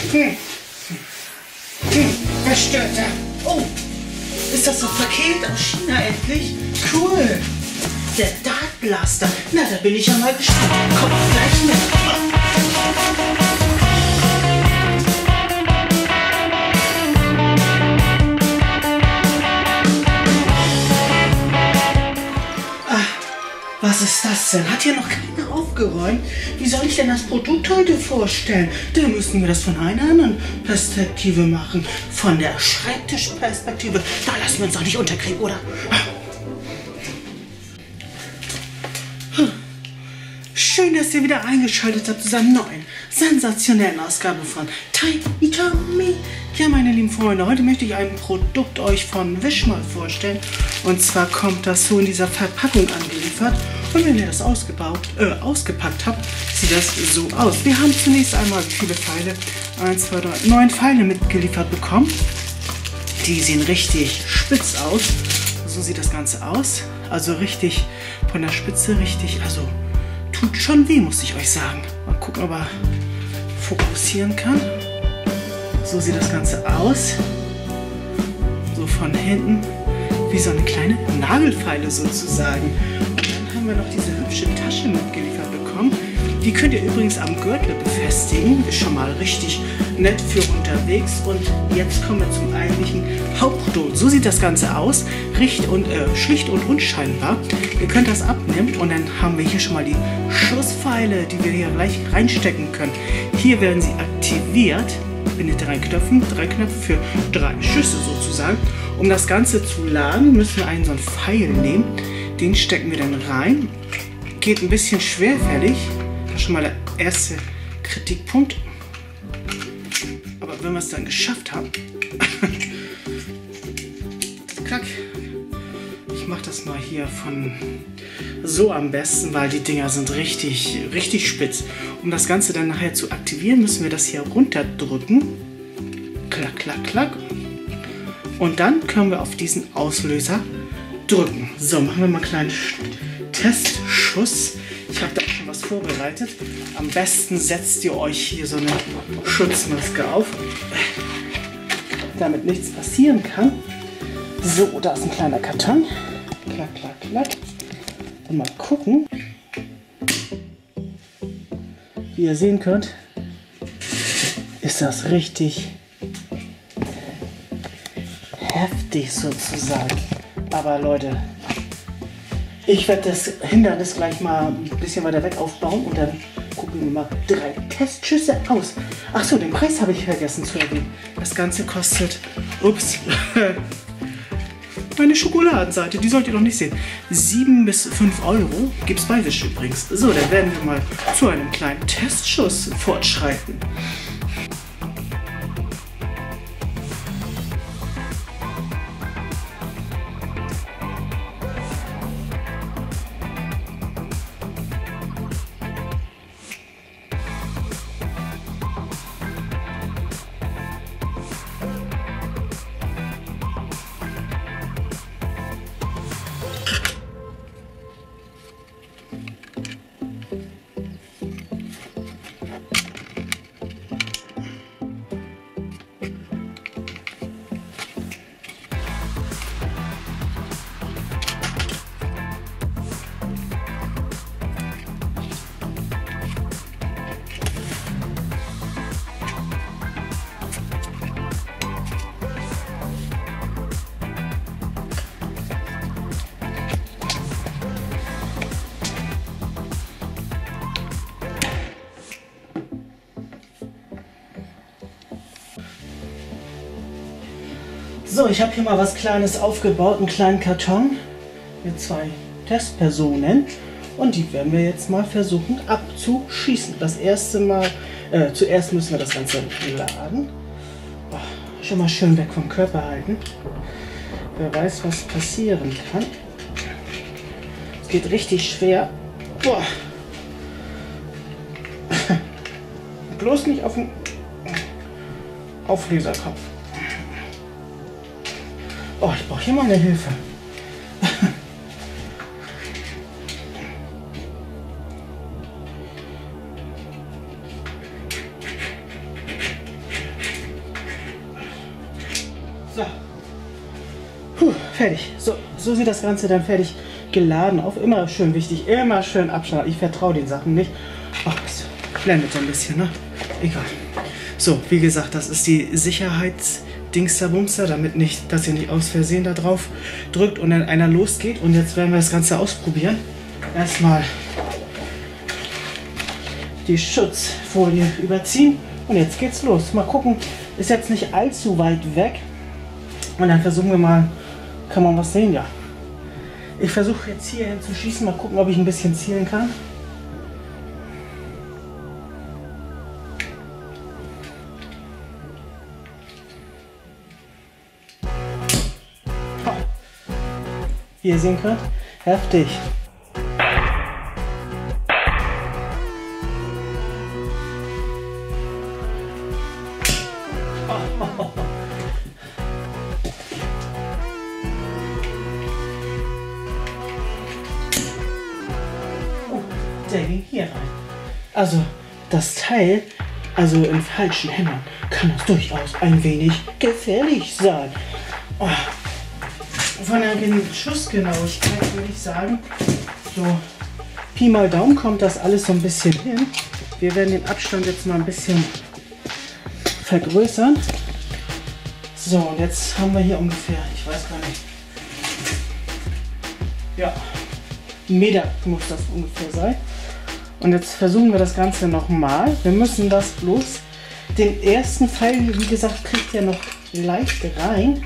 Was stört da? Oh, ist das ein Paket aus China endlich? Cool. Der Dart Blaster. Na, da bin ich ja mal gespannt. Kommt gleich mit. Was ist das denn? Hat hier noch keiner aufgeräumt? Wie soll ich denn das Produkt heute vorstellen? Da müssen wir das von einer anderen Perspektive machen. Von der Schreibtischperspektive. Da lassen wir uns doch nicht unterkriegen, oder? Schön, dass ihr wieder eingeschaltet habt zu einer neuen, sensationellen Ausgabe von Tiny Tommy. Ja, meine lieben Freunde, heute möchte ich ein Produkt euch von Wish mal vorstellen. Und zwar kommt das so in dieser Verpackung angeliefert. Und wenn ihr das ausgepackt habt, sieht das so aus. Wir haben zunächst einmal viele Pfeile, 1, 2, 3, 9 Pfeile mitgeliefert bekommen. Die sehen richtig spitz aus. So sieht das Ganze aus. Also richtig von der Spitze, richtig, also tut schon weh, muss ich euch sagen. Mal gucken, ob er fokussieren kann. So sieht das Ganze aus. So von hinten wie so eine kleine Nagelfeile sozusagen. Und dann haben wir noch diese hübsche Tasche mitgeliefert bekommen. Die könnt ihr übrigens am Gürtel befestigen. Ist schon mal richtig nett für unterwegs. Und jetzt kommen wir zum eigentlichen Hauptprodukt. So sieht das Ganze aus. Schlicht und unscheinbar. Ihr könnt das abnehmen und dann haben wir hier schon mal die Schusspfeile, die wir hier gleich reinstecken können. Hier werden sie aktiviert mit 3 Knöpfen. 3 Knöpfe für 3 Schüsse sozusagen. Um das Ganze zu laden, müssen wir einen so einen Pfeil nehmen. Den stecken wir dann rein. Geht ein bisschen schwerfällig. Das ist schon mal der erste Kritikpunkt. Aber wenn wir es dann geschafft haben, klack. Ich mache das mal hier von so am besten, weil die Dinger sind richtig spitz. Um das Ganze dann nachher zu aktivieren, müssen wir das hier runterdrücken. Klack, klack, klack. Und dann können wir auf diesen Auslöser drücken. So, machen wir mal einen kleinen Testschuss. Ich habe da schon was vorbereitet. Am besten setzt ihr euch hier so eine Schutzmaske auf, damit nichts passieren kann. So, da ist ein kleiner Karton. Klack, klack, klack. Und mal gucken. Wie ihr sehen könnt, ist das richtig heftig sozusagen. Aber Leute, ich werde das Hindernis gleich mal ein bisschen weiter weg aufbauen und dann gucken wir mal 3 Testschüsse aus. Achso, den Preis habe ich vergessen zu erwähnen. Das Ganze kostet, ups, meine Schokoladenseite, die solltet ihr noch nicht sehen, 7 bis 5 Euro. Gibt es bei Wish übrigens. So, dann werden wir mal zu einem kleinen Testschuss fortschreiten. So, ich habe hier mal was Kleines aufgebaut, einen kleinen Karton mit 2 Testpersonen und die werden wir jetzt mal versuchen abzuschießen. Das erste Mal, zuerst müssen wir das Ganze laden. Oh, schon mal schön weg vom Körper halten. Wer weiß, was passieren kann. Es geht richtig schwer. Boah. Bloß nicht auf den Aufleserkopf. Oh, ich brauche hier mal eine Hilfe. So. Puh, fertig. So sieht das Ganze dann fertig geladen auf. Immer schön wichtig, immer schön Abstand. Ich vertraue den Sachen nicht. Ach, es blendet so ein bisschen, ne? Egal. So, wie gesagt, das ist die Sicherheitsdingsterbumster, damit nicht, dass ihr nicht aus Versehen da drauf drückt und dann einer losgeht. Und jetzt werden wir das Ganze ausprobieren. Erstmal die Schutzfolie überziehen und jetzt geht's los. Mal gucken, ist jetzt nicht allzu weit weg. Und dann versuchen wir mal, kann man was sehen, ja. Ich versuche jetzt hier hin zu schießen, mal gucken, ob ich ein bisschen zielen kann. Wie ihr sehen könnt, heftig. Der ging hier rein. Also das Teil, also in falschen Händern, kann das durchaus ein wenig gefährlich sein. Oh. Von der Schussgenauigkeit würde ich sagen, so Pi mal Daumen kommt das alles so ein bisschen hin. Wir werden den Abstand jetzt mal ein bisschen vergrößern. So, und jetzt haben wir hier ungefähr, ich weiß gar nicht, ja, 1 Meter muss das ungefähr sein. Und jetzt versuchen wir das Ganze nochmal. Wir müssen das bloß, den ersten Pfeil, wie gesagt, kriegt ihr noch leicht rein.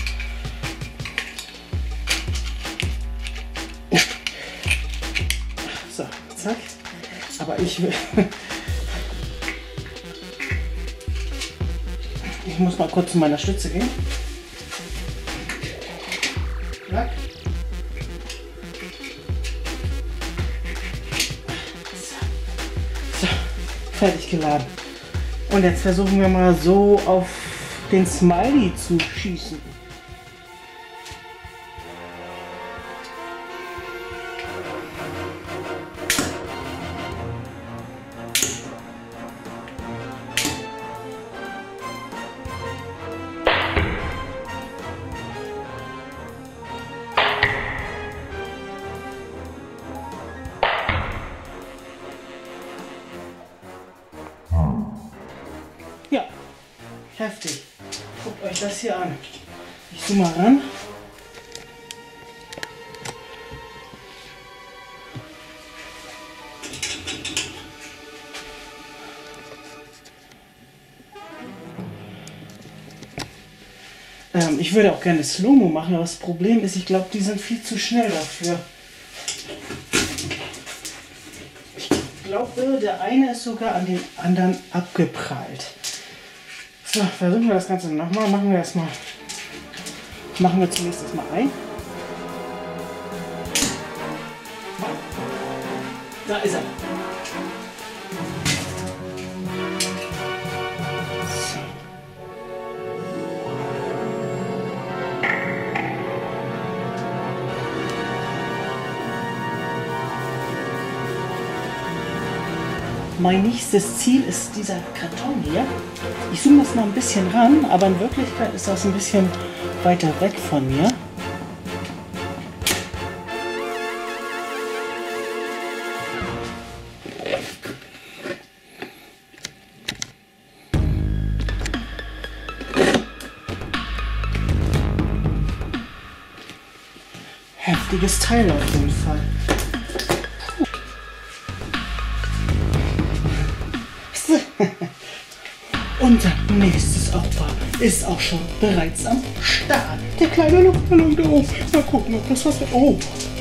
So, zack. Aber ich muss mal kurz zu meiner Stütze gehen. Klack. So, fertig geladen. Und jetzt versuchen wir mal so auf den Smiley zu schießen. Ja, heftig. Guckt euch das hier an. Ich zoome mal ran. Ich würde auch gerne Slow-Mo machen, aber das Problem ist, ich glaube, die sind viel zu schnell dafür. Ich glaube, der eine ist sogar an den anderen abgeprallt. So, versuchen wir das Ganze nochmal. Machen wir zunächst erstmal ein. Da ist er. Mein nächstes Ziel ist dieser Karton hier. Ich zoome das mal ein bisschen ran, aber in Wirklichkeit ist das ein bisschen weiter weg von mir. Heftiges Teil auf jeden Fall. Unser nächstes Opfer ist auch schon bereits am Start. Der kleine Luftballon da oben. Mal gucken, ob das was wird. Oh!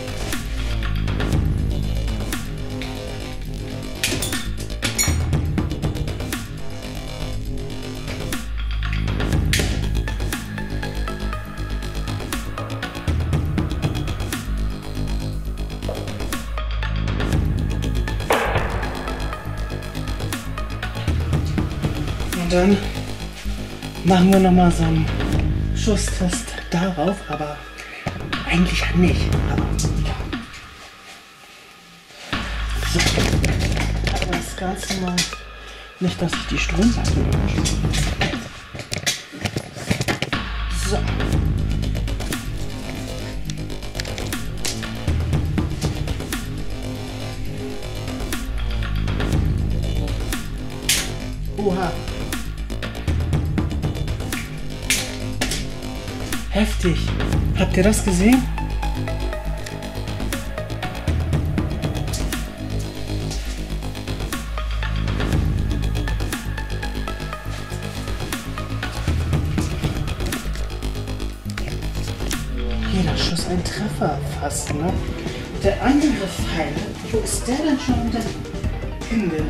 Dann machen wir nochmal so einen Schusstest darauf, aber eigentlich nicht. Aber ja. So, aber das Ganze mal nicht, dass ich die Stromleitung lösche. So. Heftig. Habt ihr das gesehen? Jeder Schuss ein Treffer fast, ne? Der andere Pfeil, wo ist der denn schon hingehuscht?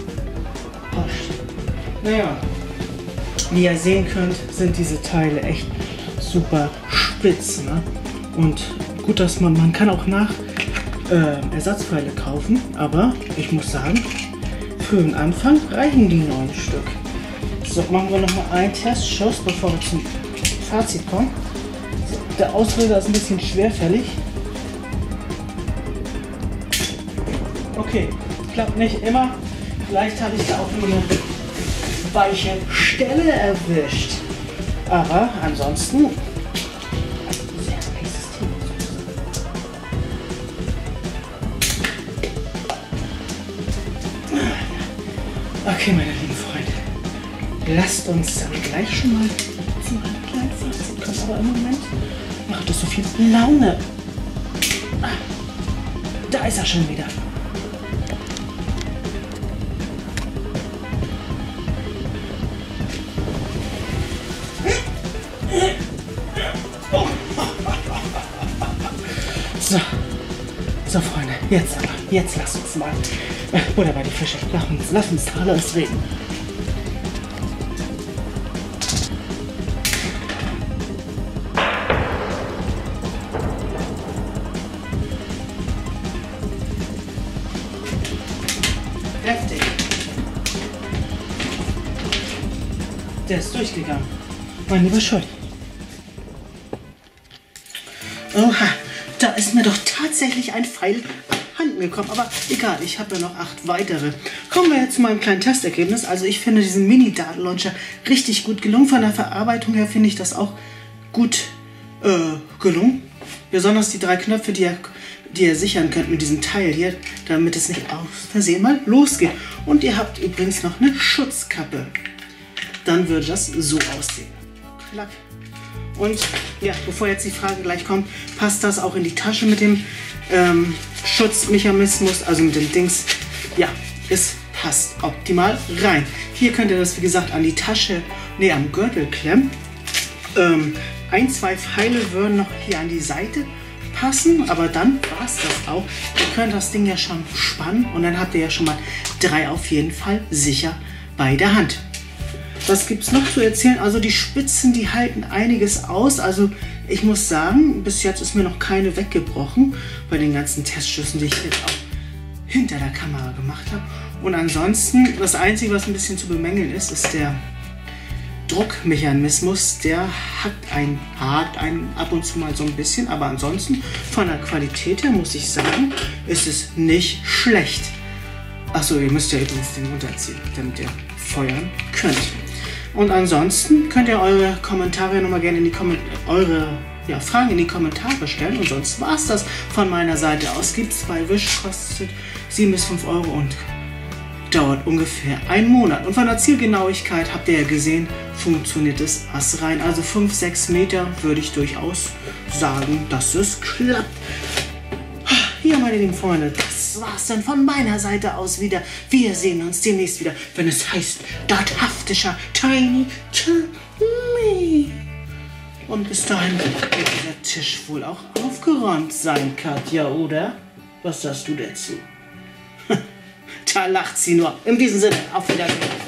Naja, wie ihr sehen könnt, sind diese Teile echt super spitz, ne? Und gut, dass man kann auch nach Ersatzpfeile kaufen, aber ich muss sagen, für den Anfang reichen die 9 Stück. So, machen wir nochmal einen Testschuss, bevor wir zum Fazit kommen. So, der Auslöser ist ein bisschen schwerfällig. Okay, klappt nicht immer. Vielleicht habe ich da auch nur eine weiche Stelle erwischt. Aber ansonsten sehr existent. Okay, meine lieben Freunde, lasst uns dann gleich schon mal zu einem kleinen Fazit kommen. Aber im Moment macht es so viel Laune. Da ist er schon wieder. So Freunde, jetzt lasst uns mal, oder bei die Fische, lass uns da alles reden. Heftig. Der ist durchgegangen, mein lieber Scholli. Oha, da ist mir doch tatsächlich ein Pfeil abhanden gekommen. Aber egal, ich habe ja noch 8 weitere. Kommen wir jetzt zu meinem kleinen Testergebnis. Also ich finde diesen Mini-Datenlauncher richtig gut gelungen. Von der Verarbeitung her finde ich das auch gut gelungen. Besonders die 3 Knöpfe, die ihr sichern könnt mit diesem Teil hier, damit es nicht aus Versehen mal losgeht. Und ihr habt übrigens noch eine Schutzkappe. Dann würde das so aussehen. Klack. Und ja, bevor jetzt die Frage gleich kommt, passt das auch in die Tasche mit dem Schutzmechanismus, also mit dem Dings. Ja, es passt optimal rein. Hier könnt ihr das, wie gesagt, an die Tasche, am Gürtel klemmen. 1, 2 Pfeile würden noch hier an die Seite passen, aber dann war es das auch. Ihr könnt das Ding ja schon spannen und dann habt ihr ja schon mal 3 auf jeden Fall sicher bei der Hand. Was gibt es noch zu erzählen? Also die Spitzen, die halten einiges aus. Also ich muss sagen, bis jetzt ist mir noch keine weggebrochen bei den ganzen Testschüssen, die ich jetzt auch hinter der Kamera gemacht habe. Und ansonsten, das Einzige, was ein bisschen zu bemängeln ist, ist der Druckmechanismus. Der hakt einen ab und zu mal so ein bisschen. Aber ansonsten, von der Qualität her, muss ich sagen, ist es nicht schlecht. Achso, ihr müsst ja übrigens den runterziehen, damit ihr feuern könnt. Und ansonsten könnt ihr eure Kommentare nochmal gerne in die Fragen in die Kommentare stellen. Und sonst war es das von meiner Seite aus. Gibt es bei Wish, kostet 7 bis 5 Euro und dauert ungefähr einen Monat. Und von der Zielgenauigkeit habt ihr ja gesehen, funktioniert es astrein. Also 5, 6 Meter würde ich durchaus sagen, dass es klappt. Ja, meine lieben Freunde, das war's dann von meiner Seite aus wieder. Wir sehen uns demnächst wieder, wenn es heißt Dathaftischer Tiny Tommy. Und bis dahin wird dieser Tisch wohl auch aufgeräumt sein, Katja, oder? Was sagst du dazu? Da lacht sie nur. In diesem Sinne, auf Wiedersehen.